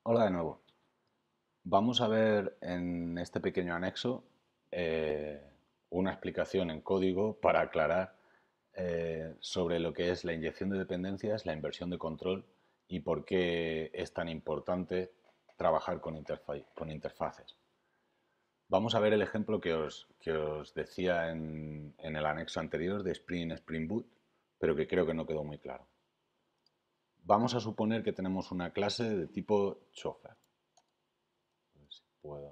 Hola de nuevo. Vamos a ver en este pequeño anexo eh, una explicación en código para aclarar sobre lo que es la inyección de dependencias, la inversión de control y por qué es tan importante trabajar con interfaces. Vamos a ver el ejemplo que os decía en el anexo anterior de Spring Boot, pero que creo que no quedó muy claro. Vamos a suponer que tenemos una clase de tipo chofer. A ver si puedo.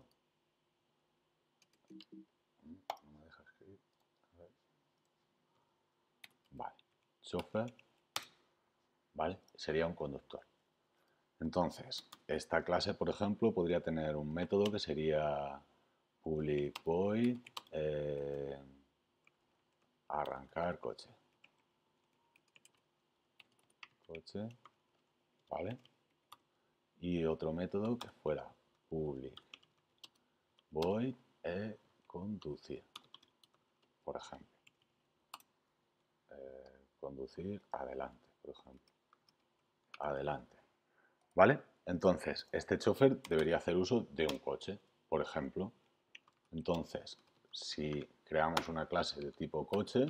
No me deja escribir. A ver. Vale. Chofer, ¿vale? Sería un conductor. Entonces, esta clase, por ejemplo, podría tener un método que sería public void arrancar coche. Coche, ¿vale? Y otro método que fuera public void conducir, por ejemplo. Conducir adelante, por ejemplo. Adelante. ¿Vale? Entonces, este chofer debería hacer uso de un coche, por ejemplo. Entonces, si creamos una clase de tipo coche,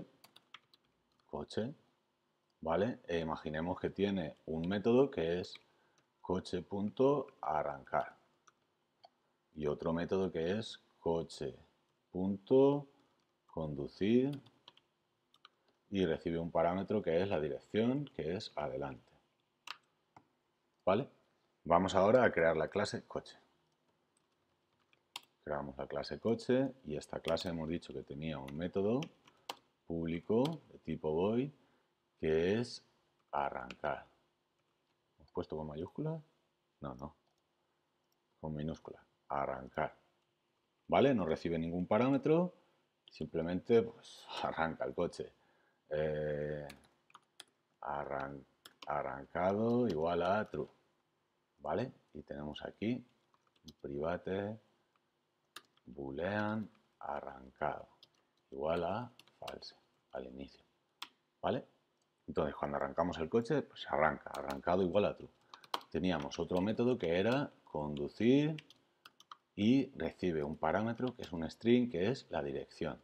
¿vale? E imaginemos que tiene un método que es coche.arrancar y otro método que es coche.conducir y recibe un parámetro que es la dirección, que es adelante. ¿Vale? Vamos ahora a crear la clase coche. Creamos la clase coche y esta clase hemos dicho que tenía un método público de tipo void que es arrancar. ¿Hemos puesto con mayúsculas? No, no, con minúsculas. Arrancar. ¿Vale? No recibe ningún parámetro, simplemente pues, arranca el coche. Eh, arrancado igual a true. ¿Vale? Y tenemos aquí private boolean arrancado igual a false al inicio. ¿Vale? Entonces, cuando arrancamos el coche, pues arranca, arrancado igual a true. Teníamos otro método que era conducir y recibe un parámetro que es un string que es la dirección.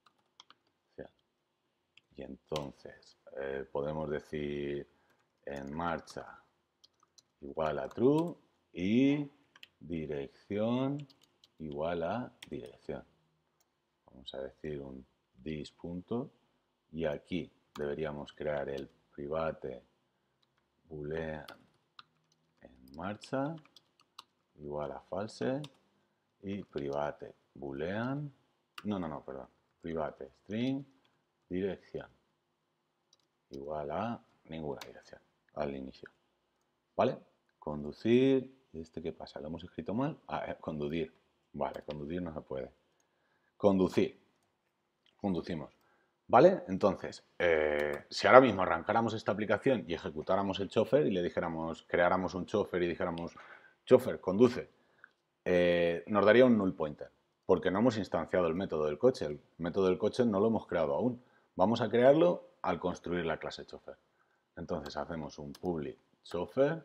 Y entonces podemos decir en marcha igual a true y dirección igual a dirección. Vamos a decir un this punto y aquí deberíamos crear el private boolean en marcha igual a false y private boolean, perdón, private string dirección igual a ninguna dirección al inicio. ¿Vale? Conducir, ¿y este qué pasa? ¿Lo hemos escrito mal? Conducir. Vale, conducir no se puede. Conducir. Conducimos. ¿Vale? Entonces, si ahora mismo arrancáramos esta aplicación y ejecutáramos el chofer y le dijéramos, creáramos un chofer y dijéramos, chofer, conduce, nos daría un null pointer, porque no hemos instanciado el método del coche. El método del coche no lo hemos creado aún. Vamos a crearlo al construir la clase chofer. Entonces hacemos un public chofer,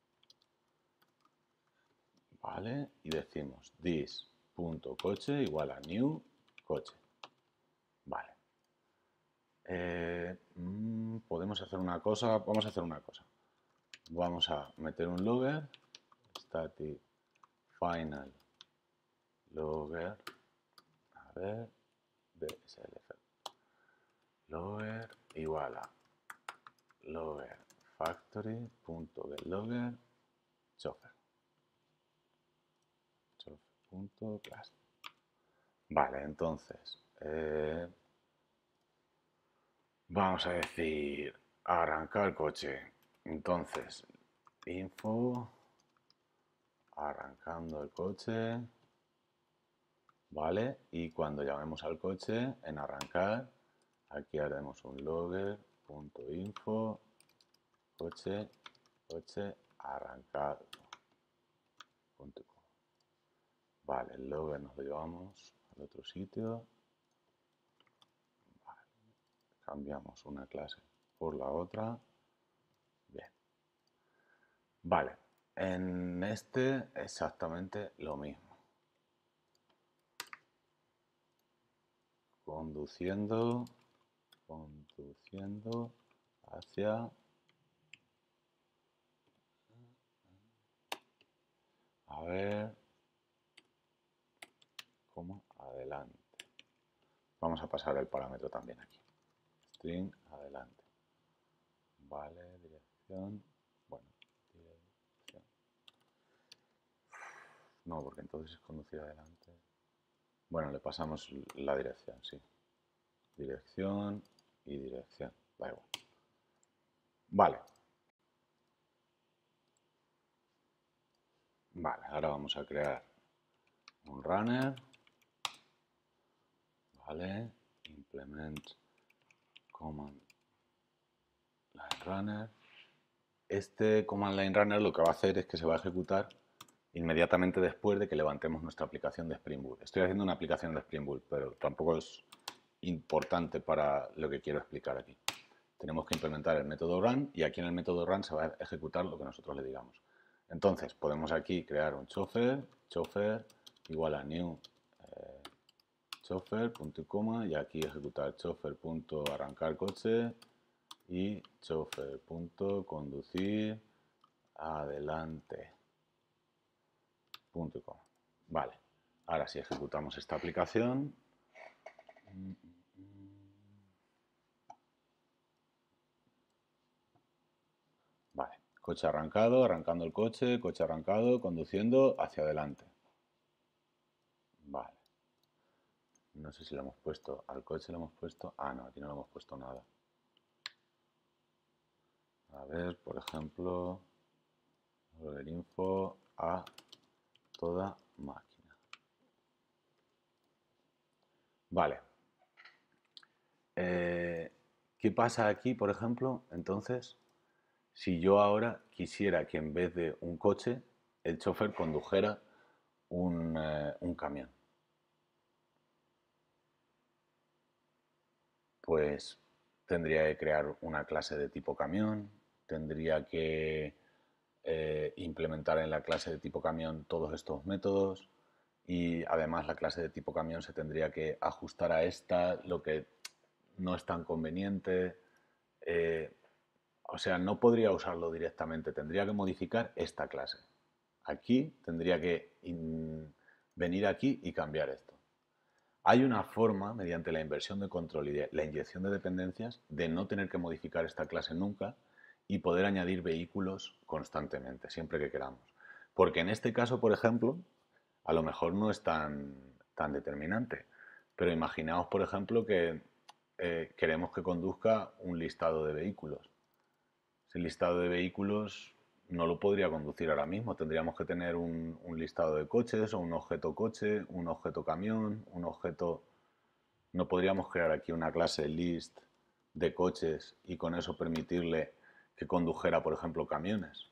¿vale? Y decimos this.coche igual a new coche. Vale. Podemos hacer una cosa, vamos a hacer una cosa. Vamos a meter un logger, static final logger, a ver, DSLF. Logger igual a logger factory.getLogger chofer. Chofer.class. Vale, entonces vamos a decir arrancar el coche. Entonces, info arrancando el coche, ¿vale? Y cuando llamemos al coche, en arrancar, aquí haremos un logger.info coche, coche arrancado. Vale, el logger nos lo llevamos al otro sitio. Vale. Cambiamos una clase por la otra. Bien. Vale. En este exactamente lo mismo. Conduciendo hacia, a ver, coma, adelante. Vamos a pasar el parámetro también aquí. String, adelante. Vale, dirección, bueno, dirección. No, porque entonces es conducir adelante. Bueno, le pasamos la dirección, sí. Dirección y dirección, da igual. Vale. Vale, ahora vamos a crear un runner. Vale, implement command line runner. Este command line runner lo que va a hacer es que se va a ejecutar inmediatamente después de que levantemos nuestra aplicación de Spring Boot. Estoy haciendo una aplicación de Spring Boot, pero tampoco es importante para lo que quiero explicar aquí. Tenemos que implementar el método run y aquí en el método run se va a ejecutar lo que nosotros le digamos. Entonces podemos aquí crear un chauffeur igual a new chauffeur, punto y coma, y aquí ejecutar chauffeur.arrancar coche y chauffeur.conducir adelante, punto y coma. Vale, ahora si ejecutamos esta aplicación, vale, coche arrancado, arrancando el coche arrancado, conduciendo hacia adelante. Vale. No sé si lo hemos puesto, al coche lo hemos puesto, no, aquí no lo hemos puesto nada. A ver, por ejemplo, el info a toda máquina. Vale. ¿Qué pasa aquí, por ejemplo? Entonces, si yo ahora quisiera que en vez de un coche, el chofer condujera un camión. Pues tendría que crear una clase de tipo camión, tendría que implementar en la clase de tipo camión todos estos métodos y además la clase de tipo camión se tendría que ajustar a esta, lo que no es tan conveniente. O sea, no podría usarlo directamente, tendría que modificar esta clase. Aquí tendría que venir aquí y cambiar esto. Hay una forma, mediante la inversión de control y la inyección de dependencias, de no tener que modificar esta clase nunca y poder añadir vehículos constantemente, siempre que queramos. Porque en este caso, por ejemplo, a lo mejor no es tan determinante. Pero imaginaos, por ejemplo, que queremos que conduzca un listado de vehículos. Ese listado de vehículos no lo podría conducir ahora mismo. Tendríamos que tener un listado de coches o un objeto coche, un objeto camión, un objeto... No podríamos crear aquí una clase list de coches y con eso permitirle que condujera, por ejemplo, camiones.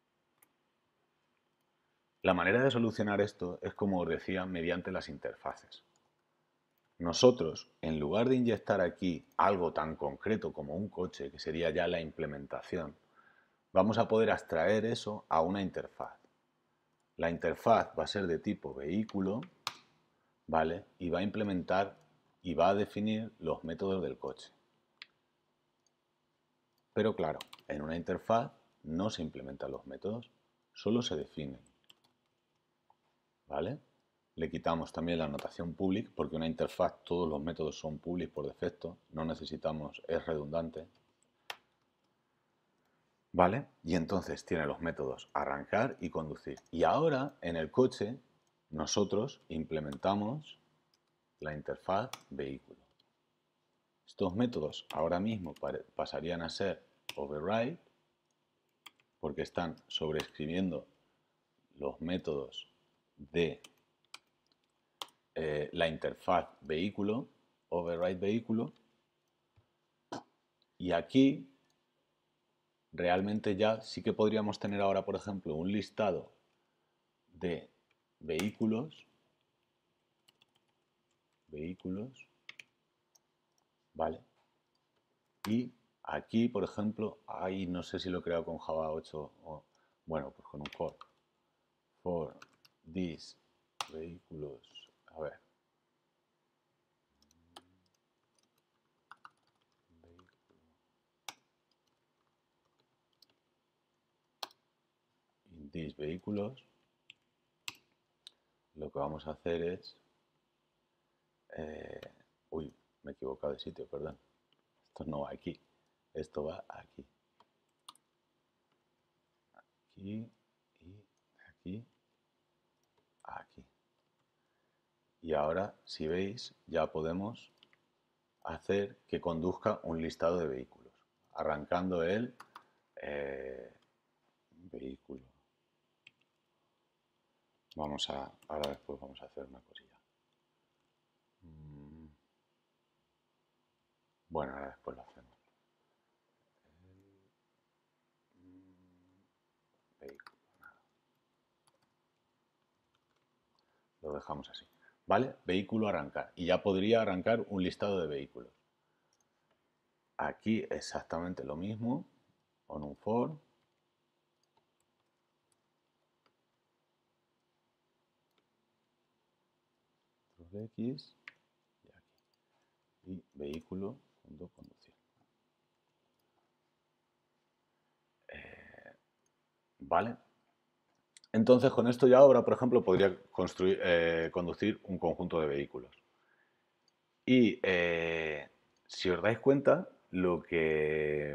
La manera de solucionar esto es, como os decía, mediante las interfaces. Nosotros, en lugar de inyectar aquí algo tan concreto como un coche, que sería ya la implementación, vamos a poder abstraer eso a una interfaz. La interfaz va a ser de tipo vehículo, ¿vale? Y va a implementar y va a definir los métodos del coche. Pero claro, en una interfaz no se implementan los métodos, solo se definen, ¿vale? Le quitamos también la notación public porque una interfaz todos los métodos son public por defecto, no necesitamos, es redundante. ¿Vale? Y entonces tiene los métodos arrancar y conducir. Y ahora en el coche nosotros implementamos la interfaz vehículo. Estos métodos ahora mismo pasarían a ser override porque están sobreescribiendo los métodos de la interfaz vehículo, override vehículo, y aquí realmente ya sí que podríamos tener ahora, por ejemplo, un listado de vehículos, ¿vale? Y aquí, por ejemplo, no sé si lo he creado con Java 8 o... Bueno, pues con un for this vehículos, a ver, in this vehículos, lo que vamos a hacer es, uy, me he equivocado de sitio, perdón, esto no va aquí, esto va aquí, aquí y aquí, aquí. Y ahora, si veis, ya podemos hacer que conduzca un listado de vehículos, arrancando el vehículo. Ahora después vamos a hacer una cosilla. Bueno, ahora después lo hacemos. Vehículo, nada. Lo dejamos así. ¿Vale? Vehículo arrancar. Y ya podría arrancar un listado de vehículos. Aquí exactamente lo mismo. Con un for. X y aquí. Y vehículo conducir. ¿Vale? Entonces, con esto ya ahora, por ejemplo, podría conducir un conjunto de vehículos. Y si os dais cuenta, lo que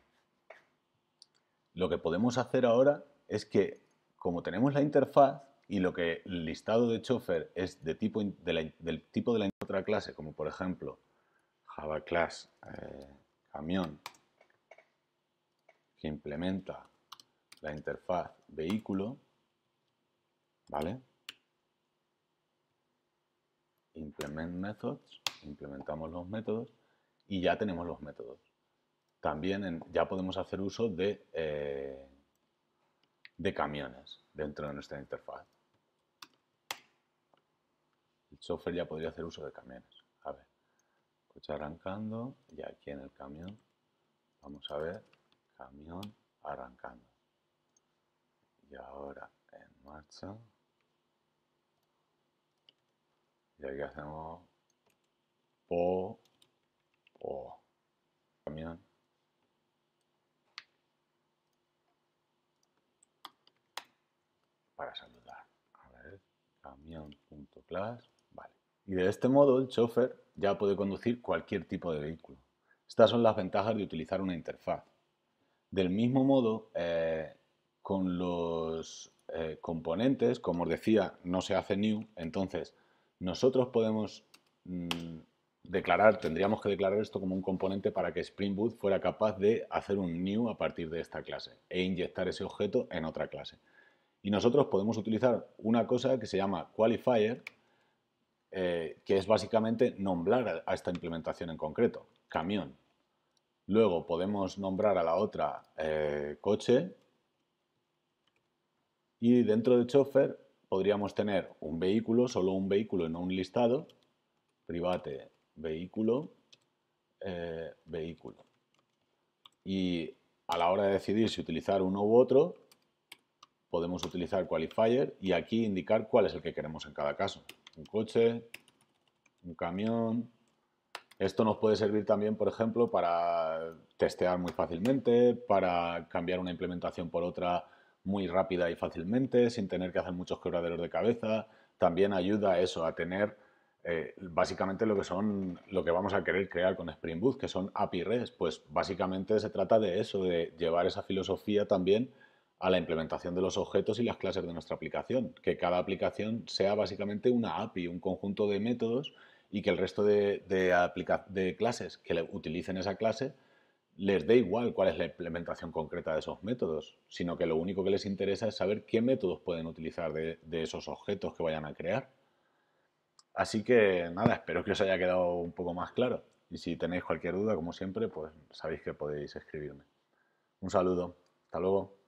podemos hacer ahora es que, como tenemos la interfaz y lo que el listado de chofer es del tipo de la otra clase, como por ejemplo Java Class camión, que implementa la interfaz vehículo, ¿vale? Implement methods, implementamos los métodos y ya tenemos los métodos. También ya podemos hacer uso de camiones dentro de nuestra interfaz. El software ya podría hacer uso de camiones. A ver, coche arrancando y aquí en el camión vamos a ver camión arrancando. Y ahora en marcha. Y aquí hacemos camión. Para saludar. A ver, camión.class. Vale. Y de este modo el chofer ya puede conducir cualquier tipo de vehículo. Estas son las ventajas de utilizar una interfaz. Del mismo modo, con los componentes, como os decía, no se hace new, entonces nosotros podemos tendríamos que declarar esto como un componente para que Spring Boot fuera capaz de hacer un new a partir de esta clase e inyectar ese objeto en otra clase. Y nosotros podemos utilizar una cosa que se llama qualifier, que es básicamente nombrar a esta implementación en concreto, camión. Luego podemos nombrar a la otra coche y dentro de chofer podríamos tener un vehículo, solo un vehículo y no un listado, private vehículo, vehículo. Y a la hora de decidir si utilizar uno u otro, podemos utilizar qualifier y aquí indicar cuál es el que queremos en cada caso. Un coche, un camión. Esto nos puede servir también, por ejemplo, para testear muy fácilmente, para cambiar una implementación por otra muy rápida y fácilmente, sin tener que hacer muchos quebraderos de cabeza. También ayuda a eso, a tener básicamente lo que vamos a querer crear con Spring Boot, que son API REST. Pues básicamente se trata de eso, de llevar esa filosofía también a la implementación de los objetos y las clases de nuestra aplicación. Que cada aplicación sea básicamente una API, un conjunto de métodos y que el resto de clases que utilicen esa clase les dé igual cuál es la implementación concreta de esos métodos, sino que lo único que les interesa es saber qué métodos pueden utilizar de esos objetos que vayan a crear. Así que nada, espero que os haya quedado un poco más claro. Y si tenéis cualquier duda, como siempre, pues sabéis que podéis escribirme. Un saludo. Hasta luego.